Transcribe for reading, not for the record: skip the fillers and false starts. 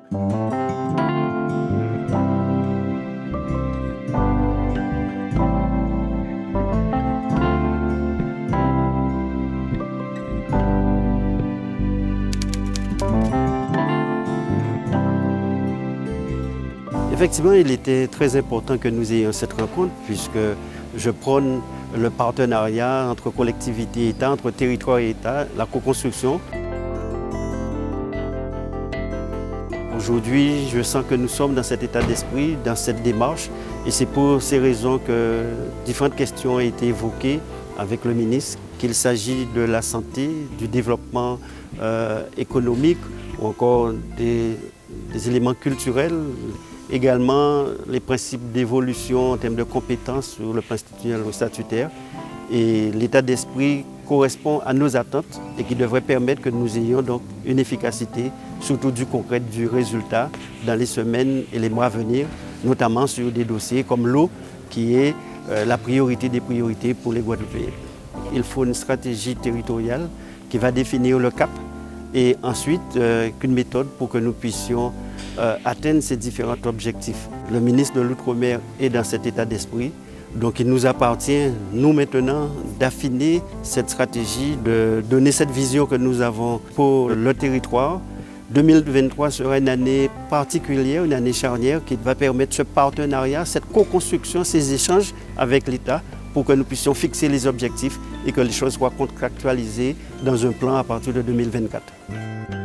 Effectivement, il était très important que nous ayons cette rencontre puisque je prône le partenariat entre collectivités et État, entre territoire et État, la co-construction. Aujourd'hui, je sens que nous sommes dans cet état d'esprit, dans cette démarche et c'est pour ces raisons que différentes questions ont été évoquées avec le ministre, qu'il s'agit de la santé, du développement économique ou encore des éléments culturels. Également, les principes d'évolution en termes de compétences sur le plan institutionnel ou statutaire. Et l'état d'esprit correspond à nos attentes et qui devrait permettre que nous ayons donc une efficacité, surtout du concret, du résultat dans les semaines et les mois à venir, notamment sur des dossiers comme l'eau, qui est la priorité des priorités pour les Guadeloupéens. Il faut une stratégie territoriale qui va définir le cap et ensuite qu'une méthode pour que nous puissions atteindre ces différents objectifs. Le ministre de l'Outre-mer est dans cet état d'esprit, donc il nous appartient, nous maintenant, d'affiner cette stratégie, de donner cette vision que nous avons pour le territoire. 2023 sera une année particulière, une année charnière qui va permettre ce partenariat, cette co-construction, ces échanges avec l'État pour que nous puissions fixer les objectifs et que les choses soient contractualisées dans un plan à partir de 2024.